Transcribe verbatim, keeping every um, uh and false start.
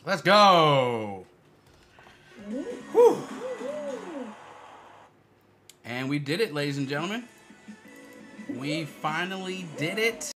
Let's go. Whew. And we did it, ladies and gentlemen. We finally did it.